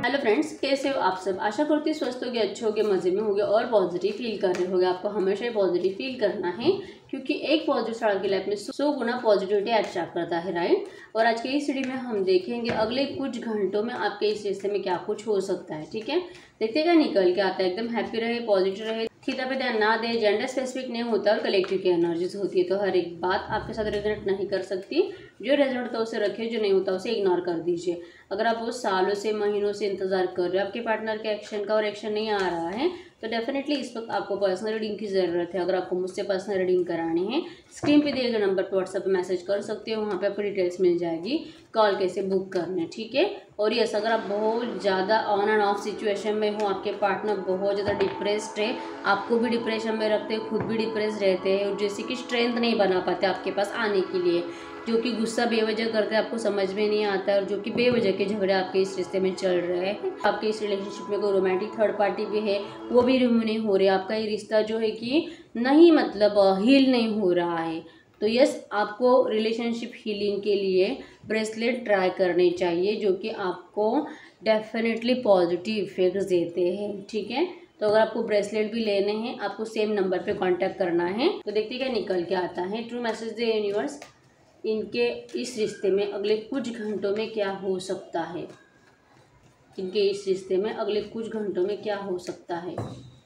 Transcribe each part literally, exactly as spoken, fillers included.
Hello friends, कैसे हो आप सब। आशा करती हूँ स्वस्थ होगे, अच्छे होगे, मज़े में होगे और पॉजिटिव फील कर रहे होगे। आपको हमेशा पॉजिटिव फील करना है क्योंकि एक पॉजिटिव स्टार की लाइफ में सौ गुना पॉजिटिविटी अट्रैक्ट करता है, राइट। और आज की इस वीडियो में हम देखेंगे अगले कुछ घंटों में आपके इस रिश्ते में क्या कुछ हो सकता है। ठीक है, देखते क्या निकल के आता है। एकदम हैप्पी रहे, पॉजिटिव रहे, थीटा पे ध्यान ना दे, जेंडर स्पेसिफिक नहीं होता और कलेक्टिव की एनर्जीज होती है। तो हर एक बात आपके साथ रेजोनेट नहीं कर सकती। जो रेजोनेट होता है उसे रखिए, जो नहीं होता उसे इग्नोर कर दीजिए। अगर आप वो सालों से महीनों से इंतजार कर रहे हो आपके पार्टनर के एक्शन का और एक्शन नहीं आ रहा है तो डेफिनेटली इस वक्त आपको पर्सनल रीडिंग की ज़रूरत है। अगर आपको मुझसे पर्सनल रीडिंग करानी है, स्क्रीन पे दिए गए नंबर पर व्हाट्सएप पे मैसेज कर सकते हो, वहाँ पे आपको डिटेल्स मिल जाएगी, कॉल कैसे बुक करना, ठीक है। और यस, अगर आप बहुत ज़्यादा ऑन एंड ऑफ सिचुएशन में हो, आपके पार्टनर बहुत ज़्यादा डिप्रेस्ड है, आपको भी डिप्रेशन में रखते हैं, खुद भी डिप्रेस रहते हैं और जैसे कि स्ट्रेंथ नहीं बना पाते आपके पास आने के लिए, जो कि गुस्सा बेवजह करते हैं, आपको समझ में नहीं आता है और जो कि बेवजह के झगड़े आपके इस रिश्ते में चल रहे हैं। आपके इस रिलेशनशिप में कोई रोमांटिक थर्ड पार्टी भी है, वो भी रिमूव नहीं हो रही। आपका ये रिश्ता जो है कि नहीं मतलब हील नहीं हो रहा है। तो यस, आपको रिलेशनशिप हीलिंग के लिए ब्रेसलेट ट्राई करने चाहिए जो कि आपको डेफिनेटली पॉजिटिव इफेक्ट्स देते हैं, ठीक है। तो अगर आपको ब्रेसलेट भी लेने हैं, आपको सेम नंबर पे कांटेक्ट करना है। तो देखते क्या निकल के आता है। ट्रू मैसेज दे यूनिवर्स, इनके इस रिश्ते में अगले कुछ घंटों में क्या हो सकता है। इनके इस रिश्ते में अगले कुछ घंटों में क्या हो सकता है।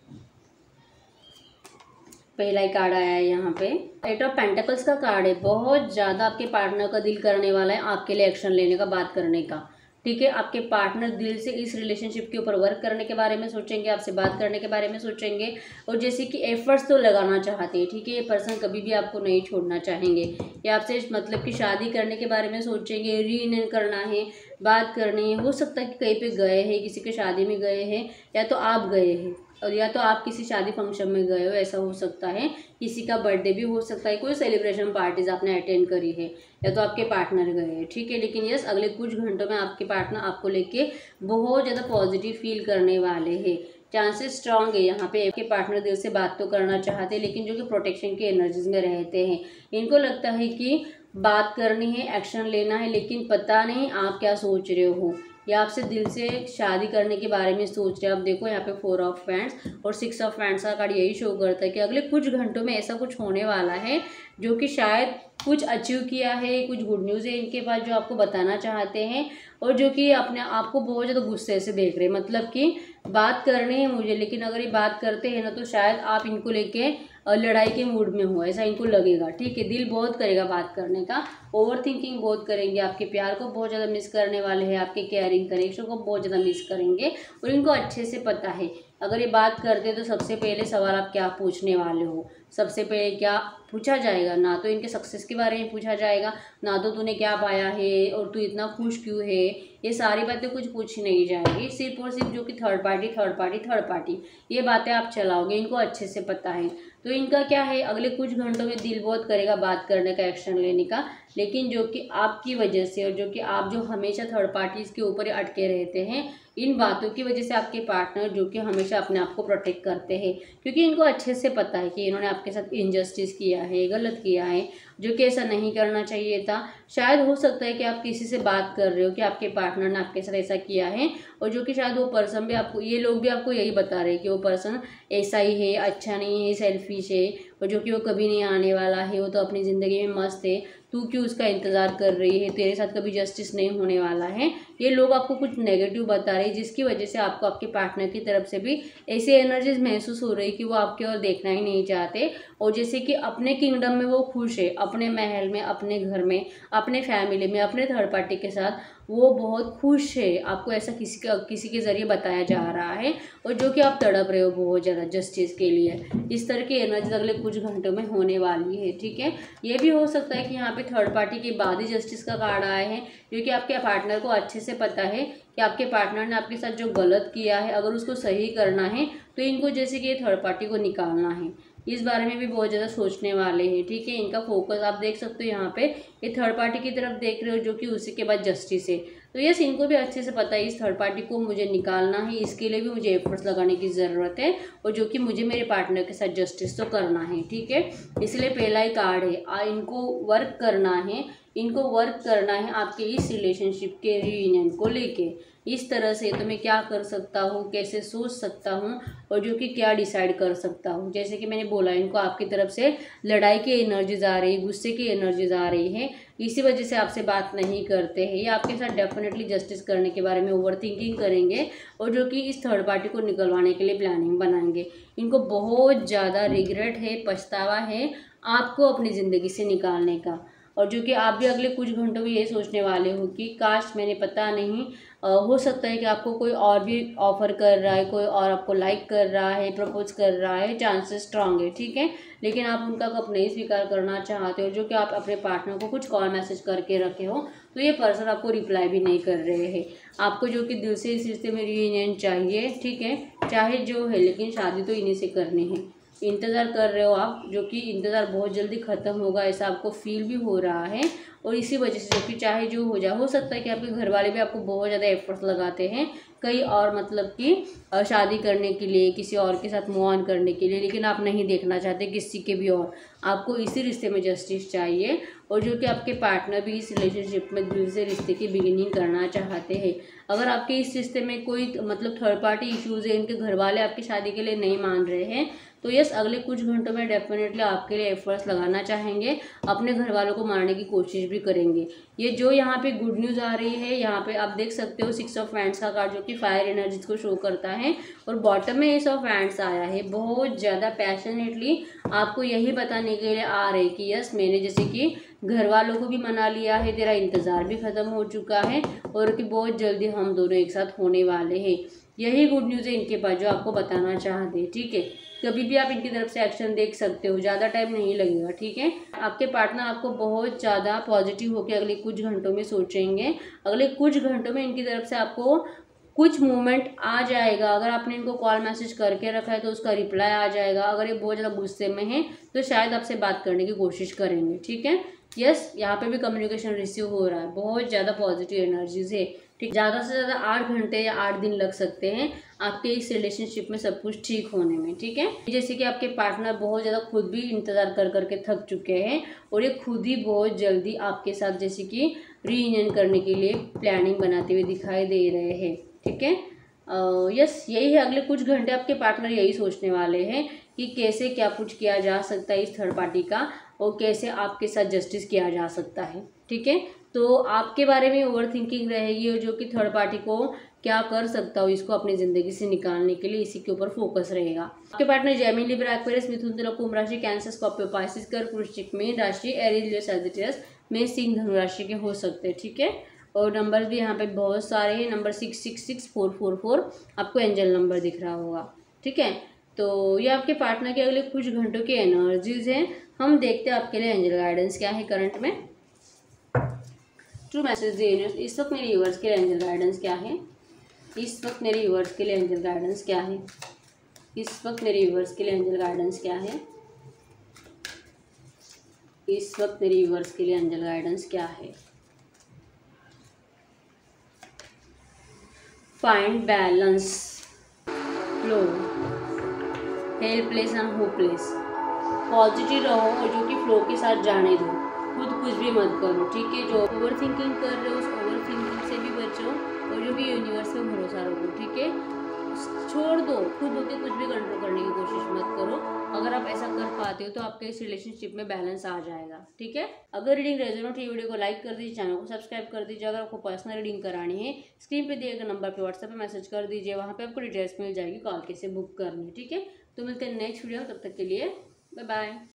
पहला ही कार्ड आया है यहाँ पे, एट ऑफ पेंटिकल्स का कार्ड है। बहुत ज़्यादा आपके पार्टनर का दिल करने वाला है आपके लिए एक्शन लेने का, बात करने का, ठीक है। आपके पार्टनर दिल से इस रिलेशनशिप के ऊपर वर्क करने के बारे में सोचेंगे, आपसे बात करने के बारे में सोचेंगे और जैसे कि एफर्ट्स तो लगाना चाहते हैं, ठीक है। ये पर्सन कभी भी आपको नहीं छोड़ना चाहेंगे। या आपसे मतलब कि शादी करने के बारे में सोचेंगे, रीयूनियन करना है, बात करनी है। हो सकता है कि कहीं पे गए हैं, किसी के शादी में गए हैं, या तो आप गए हैं और या तो आप किसी शादी फंक्शन में गए हो, ऐसा हो सकता है। किसी का बर्थडे भी हो सकता है, कोई सेलिब्रेशन पार्टीज आपने अटेंड करी है, या तो आपके पार्टनर गए हैं, ठीक है। लेकिन यस, अगले कुछ घंटों में आपके पार्टनर आपको लेके बहुत ज़्यादा पॉजिटिव फील करने वाले हैं। चांसेस स्ट्रांग है यहाँ पे। आपके पार्टनर दिल से बात तो करना चाहते हैं लेकिन जो कि प्रोटेक्शन की एनर्जीज में रहते हैं। इनको लगता है कि बात करनी है, एक्शन लेना है, लेकिन पता नहीं आप क्या सोच रहे हो, या आपसे दिल से शादी करने के बारे में सोच रहे हो। आप देखो यहाँ पे फोर ऑफ फ्रेंड्स और सिक्स ऑफ फ्रेंड्स का कार्ड यही शो करता है कि अगले कुछ घंटों में ऐसा कुछ होने वाला है जो कि शायद कुछ अचीव किया है, कुछ गुड न्यूज़ है इनके पास जो आपको बताना चाहते हैं और जो कि अपने आप को बहुत ज़्यादा गुस्से से देख रहे हैं। मतलब कि बात करनी है मुझे, लेकिन अगर ये बात करते हैं ना तो शायद आप इनको लेके लड़ाई के मूड में हो, ऐसा इनको लगेगा, ठीक है। दिल बहुत करेगा बात करने का, ओवर थिंकिंग बहुत करेंगे, आपके प्यार को बहुत ज़्यादा मिस करने वाले हैं, आपके केयरिंग कनेक्शन को बहुत ज़्यादा मिस करेंगे और इनको अच्छे से पता है अगर ये बात करते हैं तो सबसे पहले सवाल आप क्या पूछने वाले हो। सबसे पहले क्या पूछा जाएगा, ना तो इनके सक्सेस के बारे में पूछा जाएगा, ना तो तूने क्या पाया है और तू इतना खुश क्यों है, ये सारी बातें कुछ पूछी नहीं जाएगी। सिर्फ और सिर्फ जो कि third party third party third party ये बातें आप चलाओगे, इनको अच्छे से पता है। तो इनका क्या है, अगले कुछ घंटों में दिल बहुत करेगा बात करने का, एक्शन लेने का, लेकिन जो कि आपकी वजह से और जो कि आप जो हमेशा थर्ड पार्टीज़ के ऊपर अटके रहते हैं, इन बातों की वजह से आपके पार्टनर जो कि हमेशा अपने आप को प्रोटेक्ट करते हैं, क्योंकि इनको अच्छे से पता है कि इन्होंने आपके साथ इनजस्टिस किया है, गलत किया है, जो कि ऐसा नहीं करना चाहिए था। शायद हो सकता है कि आप किसी से बात कर रहे हो कि आपके पार्टनर ने आपके साथ ऐसा किया है और जो कि शायद वो पर्सन भी आपको, ये लोग भी आपको यही बता रहे हैं कि वो पर्सन ऐसा ही है, अच्छा नहीं है, सेल्फिश है और जो कि वो कभी नहीं आने वाला है, वो तो अपनी ज़िंदगी में मस्त है, तू क्यों उसका इंतज़ार कर रही है, तेरे साथ कभी जस्टिस नहीं होने वाला है। ये लोग आपको कुछ नेगेटिव बता रहे हैं जिसकी वजह से आपको आपके पार्टनर की तरफ से भी ऐसी एनर्जीज महसूस हो रही है कि वो आपकी ओर देखना ही नहीं चाहते और जैसे कि अपने किंगडम में वो खुश है, अपने महल में, अपने घर में, अपने फैमिली में, अपने थर्ड पार्टी के साथ वो बहुत खुश है। आपको ऐसा किसी का किसी के ज़रिए बताया जा रहा है और जो कि आप तड़प रहे हो बहुत ज़्यादा जस्टिस के लिए। इस तरह की एनर्जी अगले कुछ घंटों में होने वाली है, ठीक है। ये भी हो सकता है कि यहाँ पे थर्ड पार्टी के बाद ही जस्टिस का कार्ड आए हैं, क्योंकि आपके पार्टनर को अच्छे से पता है कि आपके पार्टनर ने आपके साथ जो गलत किया है अगर उसको सही करना है तो इनको जैसे कि थर्ड पार्टी को निकालना है। इस बारे में भी बहुत ज़्यादा सोचने वाले हैं, ठीक है। इनका फोकस आप देख सकते हो यहाँ पे, ये थर्ड पार्टी की तरफ देख रहे हो जो कि उसी के बाद जस्टिस है। तो यस, इनको भी अच्छे से पता है इस थर्ड पार्टी को मुझे निकालना है, इसके लिए भी मुझे एफर्ट्स लगाने की ज़रूरत है, और जो कि मुझे मेरे पार्टनर के साथ जस्टिस तो करना है। ठीक है, इसलिए पहला ही कार्ड है, आ, इनको वर्क करना है, इनको वर्क करना है आपके इस रिलेशनशिप के रीयूनियन को लेके। इस तरह से तो मैं क्या कर सकता हूँ, कैसे सोच सकता हूँ, और जो कि क्या डिसाइड कर सकता हूँ। जैसे कि मैंने बोला, इनको आपकी तरफ से लड़ाई की एनर्जीज आ रही, गुस्से की एनर्जीज आ रही है, इसी वजह से आपसे बात नहीं करते हैं। ये आपके साथ डेफिनेटली जस्टिस करने के बारे में ओवर थिंकिंग करेंगे, और जो कि इस थर्ड पार्टी को निकलवाने के लिए प्लानिंग बनाएंगे। इनको बहुत ज़्यादा रिग्रेट है, पछतावा है आपको अपनी ज़िंदगी से निकालने का, और जो कि आप भी अगले कुछ घंटों में ये सोचने वाले हो कि काश मैंने, पता नहीं, आ, हो सकता है कि आपको कोई और भी ऑफ़र कर रहा है, कोई और आपको लाइक कर रहा है, प्रपोज कर रहा है, चांसेस स्ट्रांग है। ठीक है, लेकिन आप उनका कब नहीं स्वीकार करना चाहते हो, जो कि आप अपने पार्टनर को कुछ कॉल मैसेज करके रखे हो, तो ये पर्सन आपको रिप्लाई भी नहीं कर रहे हैं। आपको जो कि दिल से इस रिश्ते में रीयूनियन चाहिए, ठीक है, चाहे जो है, लेकिन शादी तो इन्हीं से करनी है। इंतज़ार कर रहे हो आप, जो कि इंतज़ार बहुत जल्दी ख़त्म होगा ऐसा आपको फील भी हो रहा है, और इसी वजह से जो कि चाहे जो हो जाए, हो सकता है कि आपके घर वाले भी आपको बहुत ज़्यादा एफर्ट्स लगाते हैं कहीं और, मतलब कि शादी करने के लिए, किसी और के साथ मूव ऑन करने के लिए, लेकिन आप नहीं देखना चाहते किसी के भी और, आपको इसी रिश्ते में जस्टिस चाहिए, और जो कि आपके पार्टनर भी इस रिलेशनशिप में दिल से रिश्ते की बिगिनिंग करना चाहते हैं। अगर आपके इस रिश्ते में कोई मतलब थर्ड पार्टी इश्यूज़ है, इनके घर वाले आपकी शादी के लिए नहीं मान रहे हैं, तो यस, अगले कुछ घंटों में डेफिनेटली आपके लिए एफर्ट्स लगाना चाहेंगे, अपने घर वालों को मारने की कोशिश भी करेंगे। ये जो यहाँ पे गुड न्यूज़ आ रही है, यहाँ पे आप देख सकते हो सिक्स ऑफ हैंड्स का कार्ड, जो कि फायर एनर्जीज को शो करता है, और बॉटम में एस ऑफ हैंड्स आया है। बहुत ज़्यादा पैशनेटली आपको यही बताने के लिए आ रहे कि यस, मैंने जैसे कि घर वालों को भी मना लिया है, तेरा इंतज़ार भी ख़त्म हो चुका है, और कि बहुत जल्दी हम दोनों एक साथ होने वाले हैं। यही गुड न्यूज़ है इनके पास जो आपको बताना चाहते हैं। ठीक है, कभी भी आप इनकी तरफ से एक्शन देख सकते हो, ज़्यादा टाइम नहीं लगेगा। ठीक है, आपके पार्टनर आपको बहुत ज़्यादा पॉजिटिव होकर अगले कुछ घंटों में सोचेंगे। अगले कुछ घंटों में इनकी तरफ से आपको कुछ मूवमेंट आ जाएगा। अगर आपने इनको कॉल मैसेज करके रखा है तो उसका रिप्लाई आ जाएगा। अगर ये बहुत ज़्यादा गुस्से में है तो शायद आपसे बात करने की कोशिश करेंगे। ठीक है, यस, यहाँ पे भी कम्युनिकेशन रिसीव हो रहा है, बहुत ज़्यादा पॉजिटिव एनर्जीज है। ठीक, ज़्यादा से ज़्यादा आठ घंटे या आठ दिन लग सकते हैं आपके इस रिलेशनशिप में सब कुछ ठीक होने में। ठीक है, जैसे कि आपके पार्टनर बहुत ज़्यादा खुद भी इंतज़ार कर करके थक चुके हैं, और ये खुद ही बहुत जल्दी आपके साथ जैसे कि रीयूनियन करने के लिए प्लानिंग बनाते हुए दिखाई दे रहे हैं। ठीक है, यस, यही है, अगले कुछ घंटे आपके पार्टनर यही सोचने वाले हैं कि कैसे क्या कुछ किया जा सकता है इस थर्ड पार्टी का, और कैसे आपके साथ जस्टिस किया जा सकता है। ठीक है, तो आपके बारे में ओवर थिंकिंग रहेगी, और जो कि थर्ड पार्टी को क्या कर सकता हो इसको अपनी ज़िंदगी से निकालने के लिए, इसी के ऊपर फोकस रहेगा। आपके पार्टनर जेमिनी, लिब्रा, एक्वेरियस, मिथुन, तुला, कुंभ राशि, कैंसर, स्कॉर्पियो, पाइसिस, कर्क, वृश्चिक, मीन राशि, एरीज, लियो, सैजिटेरियस में, सिंह, धनु राशि के हो सकते हैं। ठीक है, और नंबर भी यहाँ पे बहुत सारे हैं, number six six six four four four आपको एंजल नंबर दिख रहा होगा। ठीक है, तो ये आपके पार्टनर के अगले कुछ घंटों की एनर्जीज हैं। हम देखते हैं आपके लिए एंजल गाइडेंस क्या है करंट में। ट्रू मैसेज द यूनिवर्स, इस वक्त मेरे व्यूअर्स के लिए एंजल गाइडेंस क्या है, इस वक्त मेरे व्यूअर्स के लिए एंजल गाइडेंस क्या है, इस वक्त मेरे व्यूअर्स के लिए एंजल गाइडेंस क्या है, इस वक्त मेरे व्यूअर्स के लिए एंजल गाइडेंस क्या है। Find balance, flow, helpless and hopeless, positive रहो, और जो कि फ्लो के साथ जाने दो, खुद कुछ भी मत करो। ठीक है, जो ओवर थिंकिंग कर रहे हो उस ओवर थिंकिंग से भी बचो, और जो भी यूनिवर्स पे भरोसा रखो। ठीक है, छोड़ दो, खुद होके कुछ भी कंट्रोल करने की कोशिश मत करो। अगर आप ऐसा कर पाते हो तो आपके इस रिलेशनशिप में बैलेंस आ जाएगा। ठीक है, अगर रीडिंग रेजोनेट है, वीडियो को लाइक कर दीजिए, चैनल को सब्सक्राइब कर दीजिए। अगर आपको पर्सनल रीडिंग करानी है, स्क्रीन पे दिए गए नंबर पे व्हाट्सएप पे मैसेज कर दीजिए, वहाँ पे आपको डिटेल्स मिल जाएगी कॉल कैसे बुक करनी है। ठीक है, तो मिलते हैं नेक्स्ट वीडियो, तब तक के लिए बाय बाय।